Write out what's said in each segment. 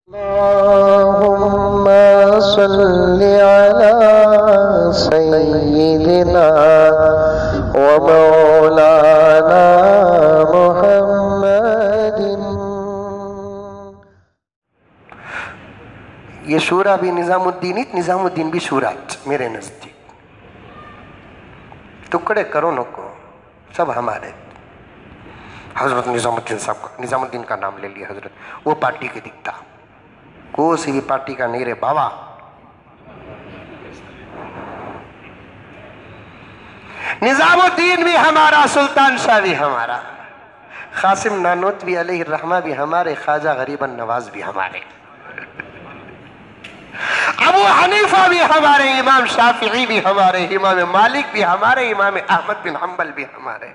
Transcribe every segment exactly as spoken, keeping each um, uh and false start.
اللهم صل على سيدنا ومولانا محمد۔ یہ شورا بھی نظام الدین ہی، نظام الدین بھی شورا میرے نزدیک، ٹکڑے کرو نو کو سب ہمارے۔ حضرت نظام الدین صاحب کا، نظام الدین کا نام لے لیا حضرت، وہ پارٹی کے دکھتا، کو سی بھی پارٹی کا نہیں رے بابا۔ نظام الدین بھی ہمارا، سلطان شاہ بھی ہمارا، قاسم نانوتوی علیہ الرحمہ بھی ہمارے، خواجہ غریب النواز بھی ہمارے، ابو حنیفہ بھی ہمارے، امام شافعی بھی ہمارے، امام مالک بھی ہمارے، امام احمد بن حنبل بھی ہمارے۔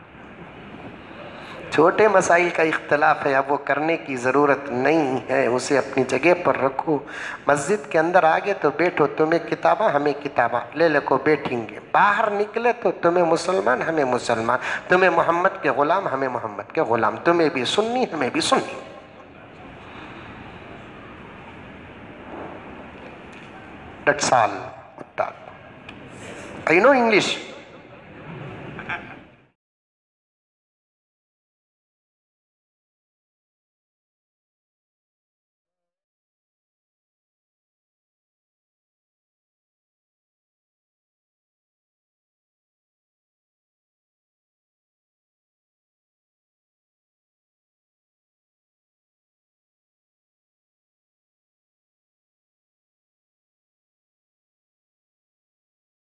چھوٹے مسائل کا اختلاف ہے، اب وہ کرنے کی ضرورت نہیں ہے، اسے اپنی جگہ پر رکھو۔ مسجد کے اندر آگے تو بیٹھو، تمہیں کتابہ ہمیں کتابہ لے لے کو بیٹھیں گے، باہر نکلے تو تمہیں مسلمان ہمیں مسلمان، تمہیں محمد کے غلام ہمیں محمد کے غلام، تمہیں بھی سنی ہمیں بھی سنی۔ That's all. I know English.